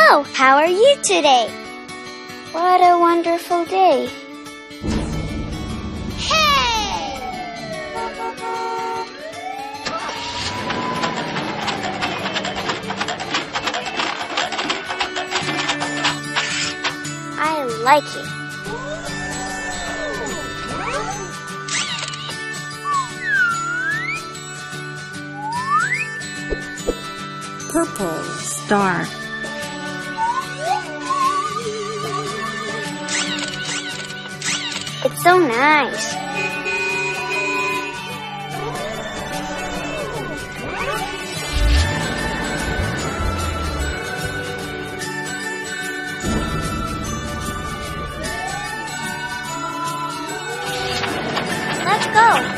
Hello, how are you today? What a wonderful day. Hey! I like it. Purple star. It's so nice. Let's go.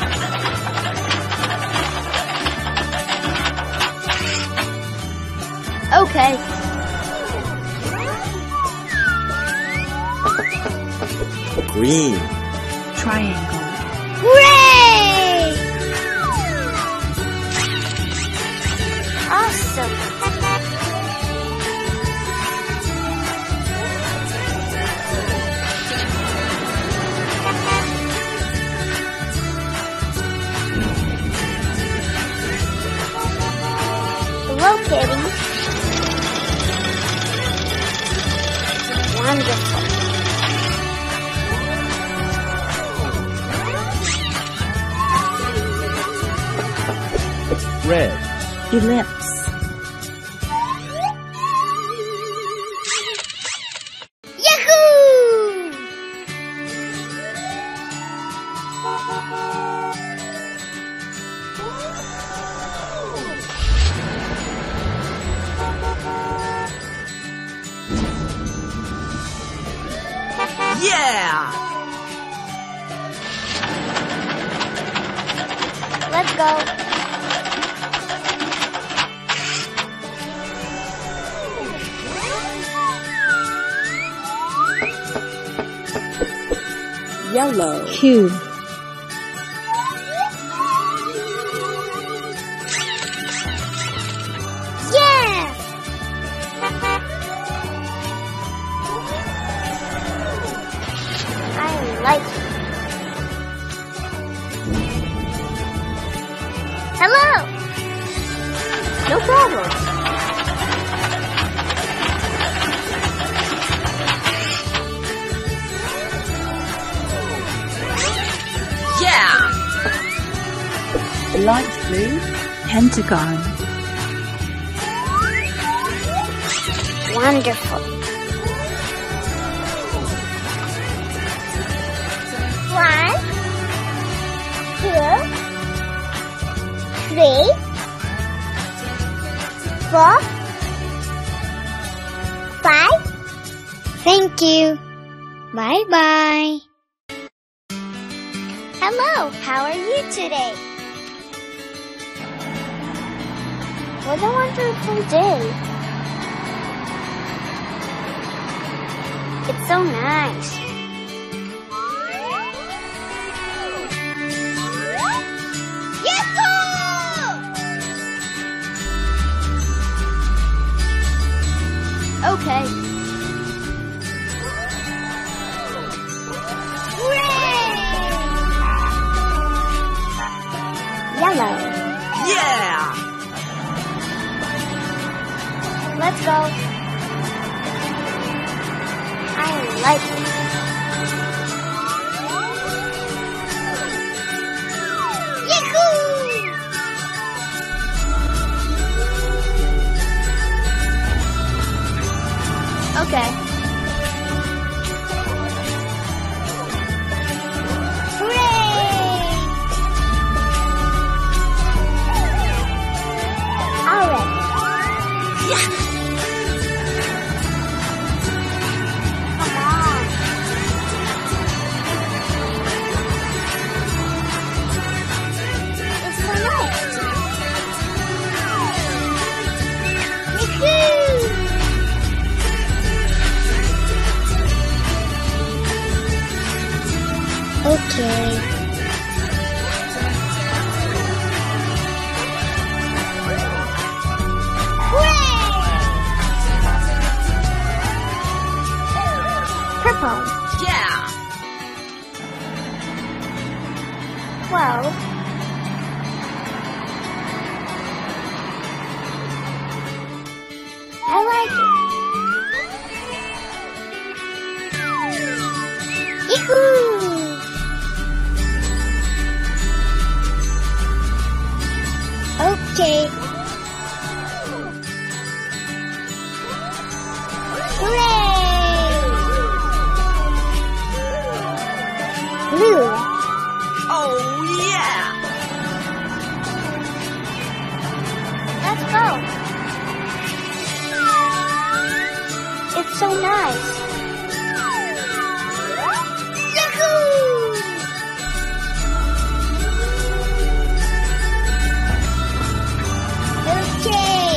Okay. Green. Triangle. Hooray! Awesome. Hello, Kitty. Wonderful. Red. Ellipse. Yahoo! Yeah! Let's go. Yellow. Cube. Yeah! I like it. Hello! No problem. Yeah! Light blue. Pentagon. Wonderful. 1, 2, 3, 4, 5. Thank you. Bye-bye. Hello, how are you today? What a wonderful day. It's so nice. Yahoo! Okay. Yellow. Yeah! Let's go. I like it. Yahoo! Okay. Hooray! All right. Come on. It's so nice. Yahoo! Purple. Yeah. 12. I like it. Yahoo! Okay. Hooray! Blue. Oh, yeah. Let's go. It's so nice. Yahoo! Okay.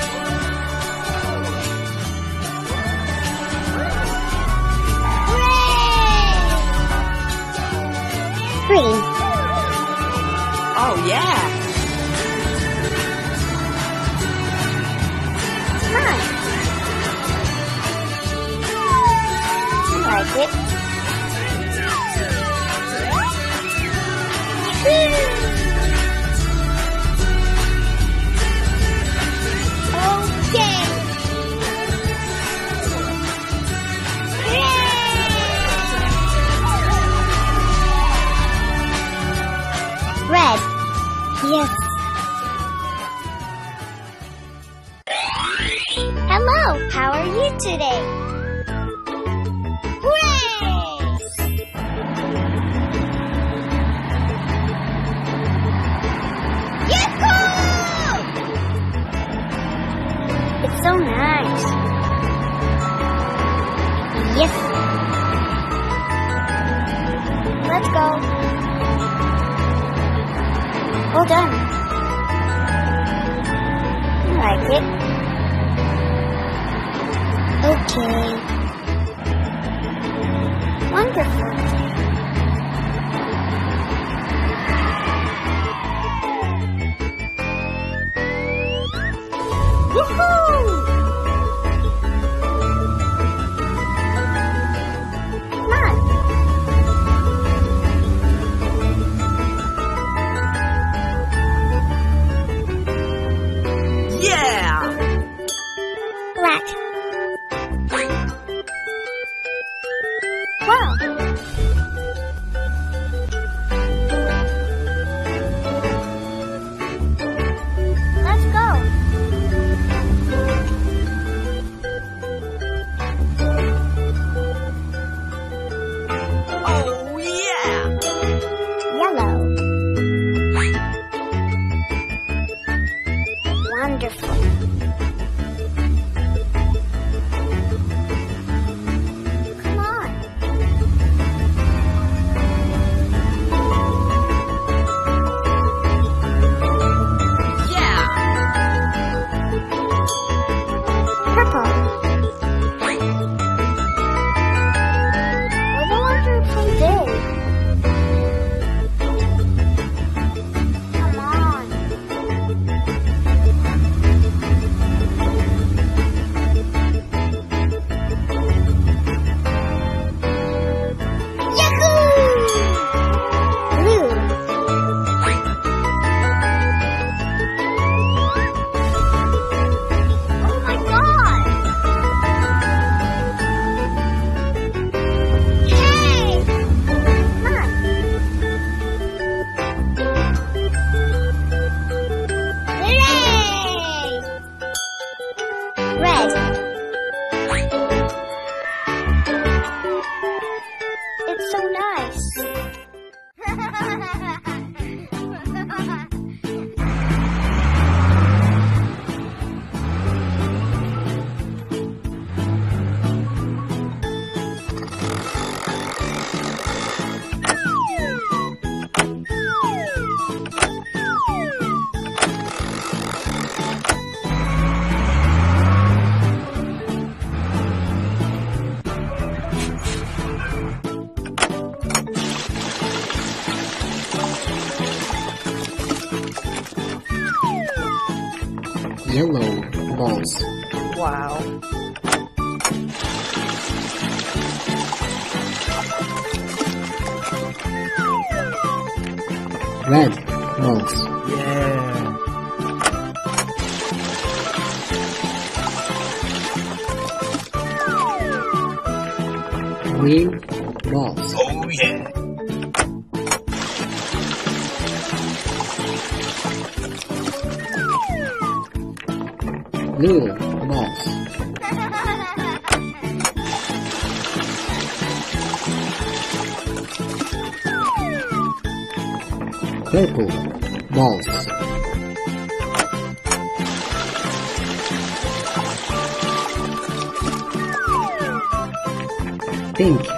Hooray! Green. Oh, yeah. Mine. I like it. Okay. Yay! Red. Yes. Hello, how are you today? Hooray! Yahoo! It's so nice. Yes. Let's go. All done. I like it. Okay. Wonderful. Woohoo! Come on. Yeah. Black. Wow. Let's go. Oh, yeah. Yellow. Wonderful. Come on. Yeah. Purple. What a wonderful day. Come on. Yahoo! Blue. Oh my God! Hey! Come on. Hooray! Red. It's so nice. Yellow balls. Wow. Red balls. Yeah. Green balls. Oh yeah. Blue balls. Purple balls. Pink